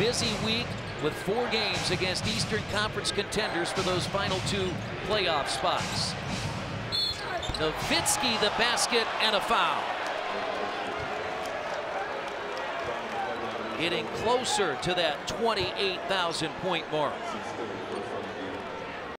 busy week with 4 games against Eastern Conference contenders for those final 2 playoff spots. Nowitzki, the basket, and a foul. Getting closer to that 28,000 point mark.